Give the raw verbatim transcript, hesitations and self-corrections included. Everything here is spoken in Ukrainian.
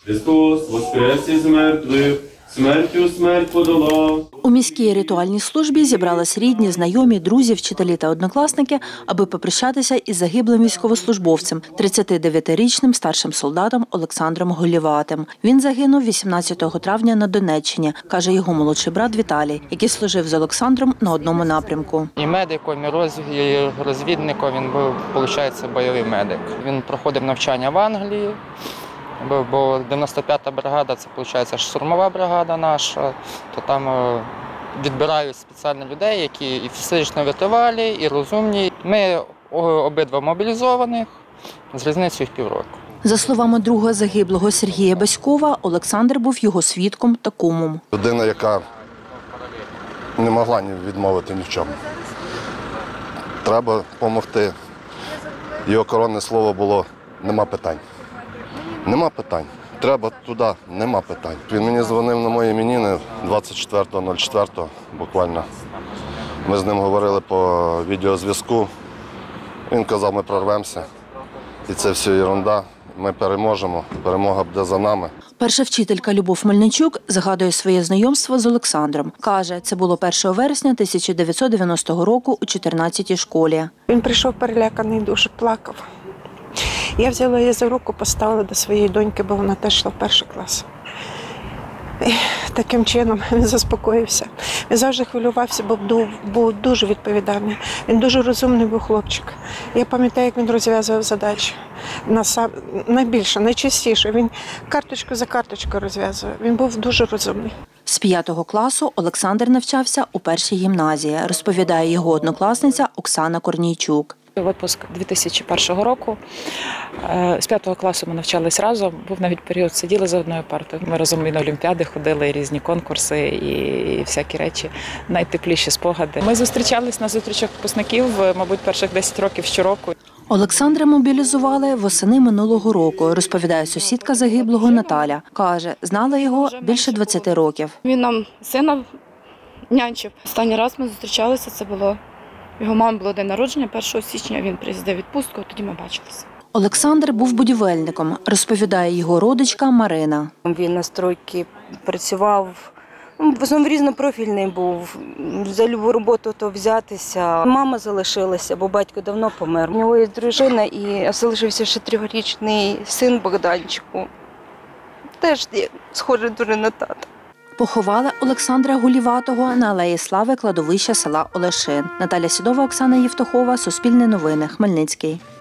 Христос воскрес із мертвих, смертю смерть подолав. У міській ритуальній службі зібрались рідні, знайомі, друзі, вчителі та однокласники, аби попрощатися із загиблим військовослужбовцем, тридцятидевятирічним старшим солдатом Олександром Голіватим. Він загинув вісімнадцятого травня на Донеччині, каже його молодший брат Віталій, який служив з Олександром на одному напрямку. І медиком, і розвідником, він був, виходить, бойовий медик. Він проходив навчання в Англії. Бо дев'яносто п'ята бригада, це, виходить, штурмова бригада наша, то там відбирають спеціально людей, які і фізично витривалі, і розумні. Ми обидва мобілізованих, з різницею в півроку. За словами друга загиблого Сергія Баськова, Олександр був його свідком та кумом. Людина, яка не могла ні відмовити ні в чому. Треба допомогти. Його коронне слово було «нема питань». Нема питань. Треба туди, нема питань. Він мені дзвонив на мої іменини двадцять четвертого четвертого буквально. Ми з ним говорили по відеозв'язку. Він казав, ми прорвемося. І це все ерунда. Ми переможемо. Перемога буде за нами. Перша вчителька Любов Мельничук згадує своє знайомство з Олександром. Каже, це було першого вересня тисяча дев'ятсот дев'яностого року у чотирнадцятій школі. Він прийшов переляканий, дуже плакав. Я взяла її за руку, поставила до своєї доньки, бо вона теж йшла в перший клас. І таким чином він заспокоївся. Він завжди хвилювався, бо був дуже відповідальний. Він дуже розумний був хлопчик. Я пам'ятаю, як він розв'язував задачі. Найбільше, найчастіше. Він карточку за карточкою розв'язував. Він був дуже розумний. З п'ятого класу Олександр навчався у першій гімназії, розповідає його однокласниця Оксана Корнійчук. Випуск дві тисячі першого року. З п'ятого класу ми навчались разом. Був навіть період, сиділи за одною партою. Ми разом і на олімпіади ходили, і різні конкурси, і всякі речі. Найтепліші спогади. Ми зустрічались на зустрічах випускників, мабуть, перших десять років щороку. Олександра мобілізували восени минулого року, розповідає сусідка загиблого Наталя. Каже, знала його більше двадцяти років. Він нам сина нянчив. Останній раз ми зустрічалися, це було... Його мами було день народження, першого січня, він приїздив відпустку, тоді ми бачилися. Олександр був будівельником, розповідає його родичка Марина. Він на стройці працював, в основному різнопрофільний був, за любу роботу то взятися. Мама залишилася, бо батько давно помер. У нього є дружина і залишився ще трьохрічний син Богданчику. Теж схожий дуже на тата. Поховали Олександра Голіватого на Алеї Слави кладовища села Олешин. Наталя Сідова, Оксана Євтухова, Суспільне новини, Хмельницький.